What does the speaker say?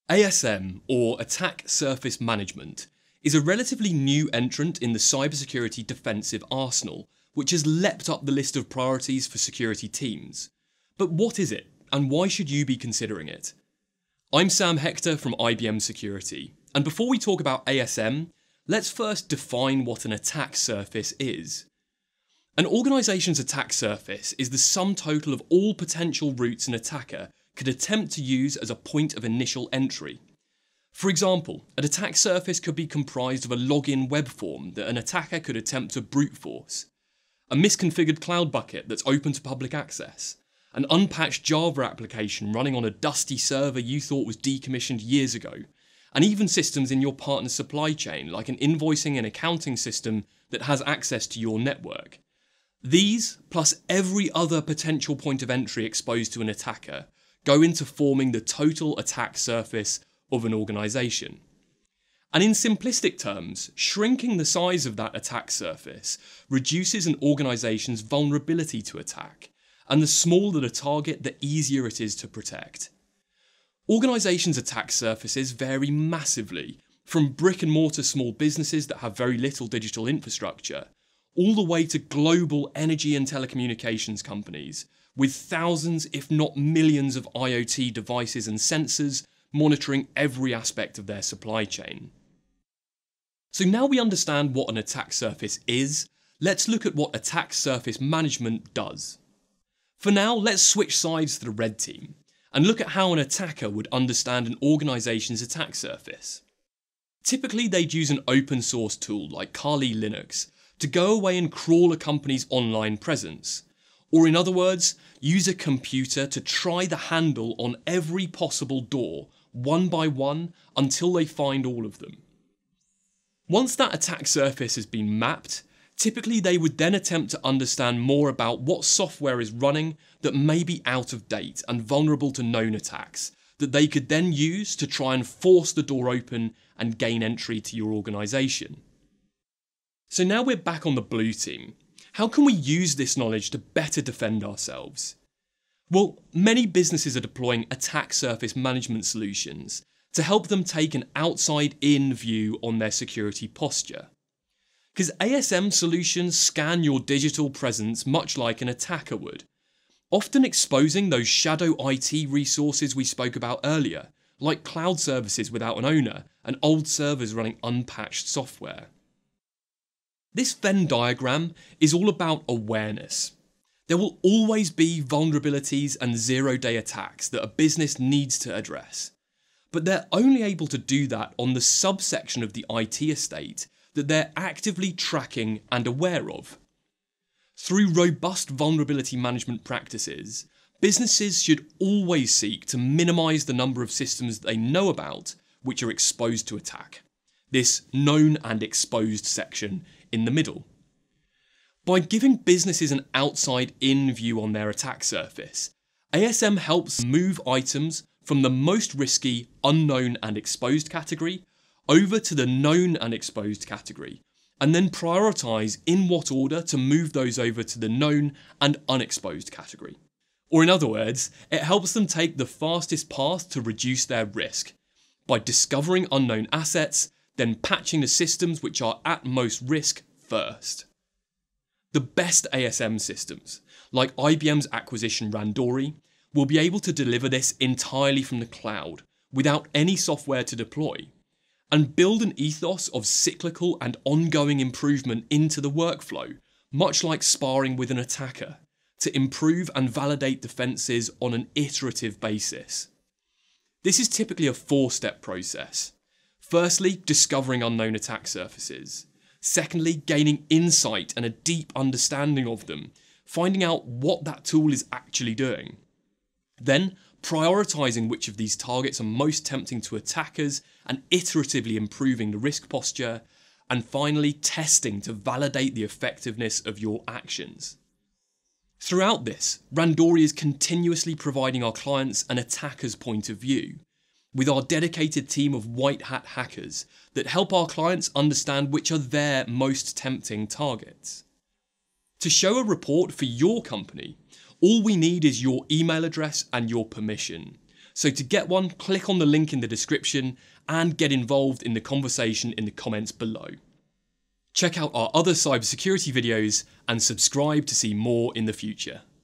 ASM, or Attack Surface Management, is a relatively new entrant in the cybersecurity defensive arsenal, which has leapt up the list of priorities for security teams. But what is it, and why should you be considering it? I'm Sam Hector from IBM Security, and before we talk about ASM, let's first define what an attack surface is. An organisation's attack surface is the sum total of all potential routes an attacker could attempt to use as a point of initial entry. For example, an attack surface could be comprised of a login web form that an attacker could attempt to brute force, a misconfigured cloud bucket that's open to public access, an unpatched Java application running on a dusty server you thought was decommissioned years ago, and even systems in your partner's supply chain like an invoicing and accounting system that has access to your network. These, plus every other potential point of entry exposed to an attacker, go into forming the total attack surface of an organisation. And in simplistic terms, shrinking the size of that attack surface reduces an organisation's vulnerability to attack, and the smaller the target, the easier it is to protect. Organisations' attack surfaces vary massively, from brick and mortar small businesses that have very little digital infrastructure, all the way to global energy and telecommunications companies, with thousands if not millions of IoT devices and sensors monitoring every aspect of their supply chain. So now we understand what an attack surface is, let's look at what attack surface management does. For now, let's switch sides to the red team, and look at how an attacker would understand an organisation's attack surface. Typically they'd use an open source tool like Kali Linux to go away and crawl a company's online presence. Or in other words, use a computer to try the handle on every possible door, one by one, until they find all of them. Once that attack surface has been mapped, typically they would then attempt to understand more about what software is running that may be out of date and vulnerable to known attacks, that they could then use to try and force the door open and gain entry to your organisation. So now we're back on the blue team. How can we use this knowledge to better defend ourselves? Well, many businesses are deploying attack surface management solutions to help them take an outside-in view on their security posture. Because ASM solutions scan your digital presence much like an attacker would, often exposing those shadow IT resources we spoke about earlier, like cloud services without an owner and old servers running unpatched software. This Venn diagram is all about awareness. There will always be vulnerabilities and zero-day attacks that a business needs to address, but they're only able to do that on the subsection of the IT estate that they're actively tracking and aware of. Through robust vulnerability management practices, businesses should always seek to minimise the number of systems they know about which are exposed to attack. This known and exposed section in the middle. By giving businesses an outside-in view on their attack surface, ASM helps move items from the most risky, unknown and exposed category over to the known and exposed category, and then prioritise in what order to move those over to the known and unexposed category. Or in other words, it helps them take the fastest path to reduce their risk, by discovering unknown assets, then patching the systems which are at most risk first. The best ASM systems, like IBM's acquisition Randori, will be able to deliver this entirely from the cloud, without any software to deploy, and build an ethos of cyclical and ongoing improvement into the workflow, much like sparring with an attacker, to improve and validate defences on an iterative basis. This is typically a four-step process. Firstly, discovering unknown attack surfaces. Secondly, gaining insight and a deep understanding of them, finding out what that tool is actually doing. Then, prioritising which of these targets are most tempting to attackers and iteratively improving the risk posture. And finally, testing to validate the effectiveness of your actions. Throughout this, Randori is continuously providing our clients an attacker's point of view, with our dedicated team of white hat hackers that help our clients understand which are their most tempting targets. To show a report for your company, all we need is your email address and your permission. So to get one, click on the link in the description and get involved in the conversation in the comments below. Check out our other cybersecurity videos and subscribe to see more in the future.